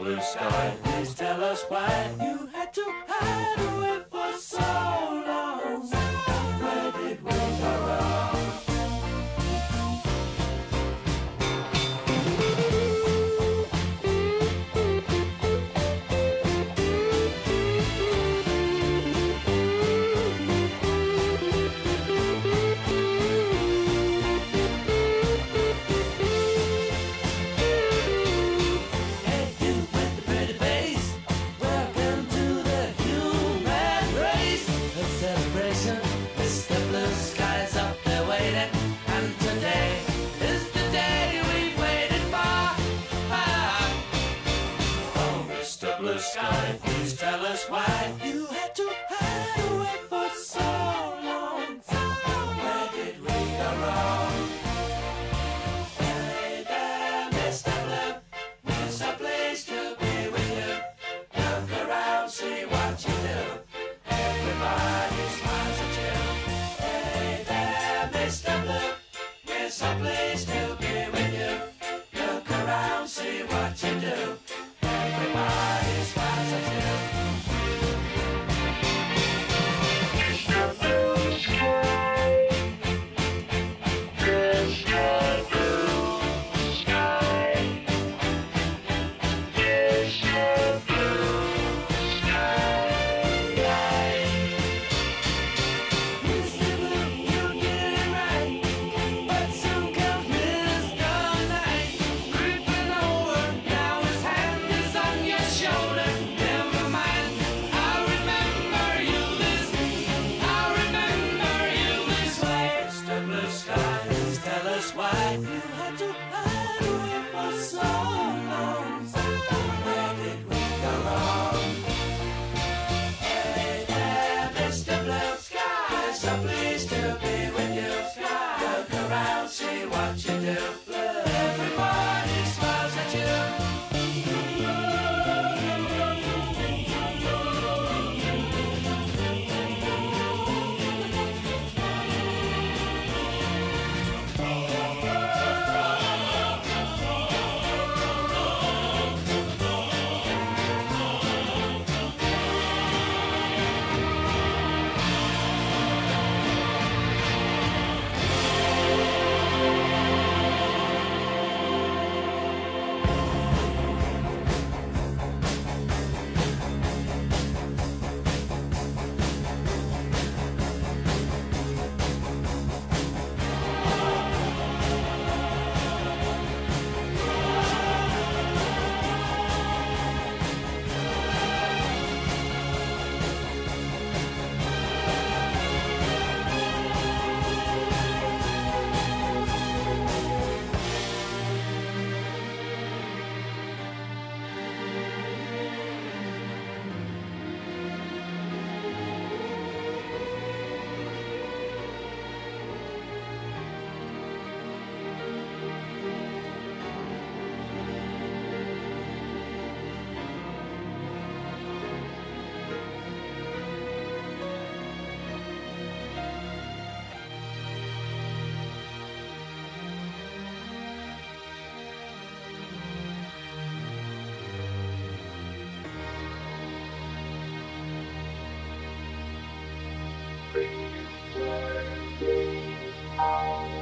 blue sky. Please tell us why you had to hide away for so long. Where did we go wrong? Blue sky, please tell us why you had to hide away for so long. Where did we go wrong? Hey there, Mr. Blue, we're so pleased to be with you. Look around, see what you do. Everybody smiles at you. Hey there, Mr. Blue, we're so pleased to be with you. Look around, see what you do. Everybody smiles at you. Mr. Blue Sky, Mr. Blue Sky, Mr. Blue Sky. Mr. Blue, you get it right, but soon comes Mr. Night, creeping over. Now his hand is on your shoulder. Never mind, I remember you this way. Mr. Blue Sky, please tell us why you had to hide away for so long. Where did we go wrong? Hey there, Mr. Blue Sky, we're so pleased to be with you. Look around, see what you do. Everybody smiles at you. Please,